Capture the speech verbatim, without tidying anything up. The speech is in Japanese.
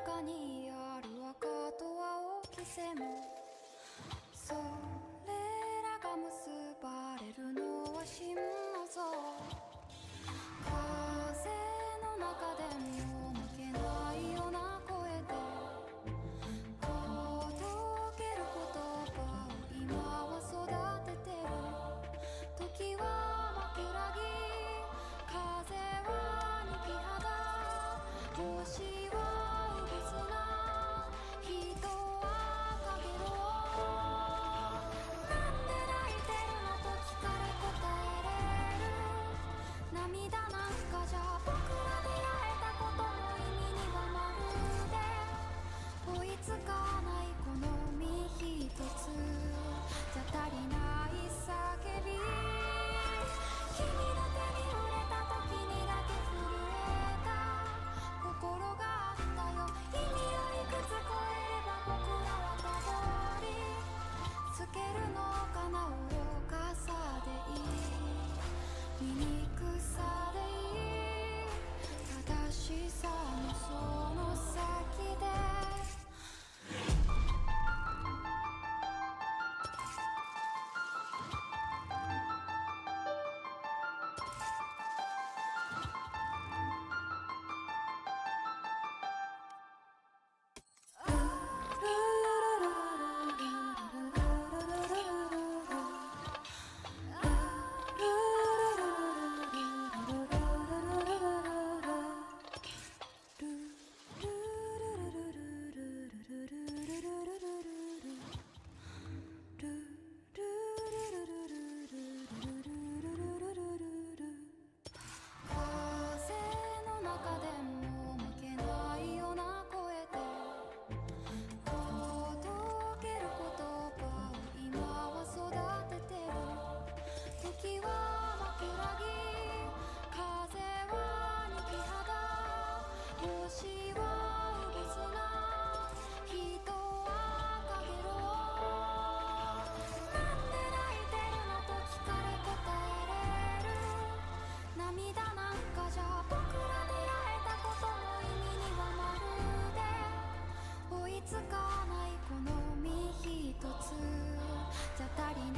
中にある赤と青き線も、それらが結ばれるのは真の像。風の中でも負けないような声で届ける言葉を今は育ててる。時は枕木、風は肉肌、星はうぐすな、人はかげろう。なんで泣いてるのと聞かれ答えれる。涙なんかじゃ僕ら出会えたことの意味にはまるで追いつかない。この身一つじゃ足りない叫び、君の手に触れた時にだけ震えた心があったよ。意味をいくつ超えれば僕らはたどり着けるのかな。愚かさでいい、醜さでいい、正しさのその先でつかない。この身一つじゃ足りない。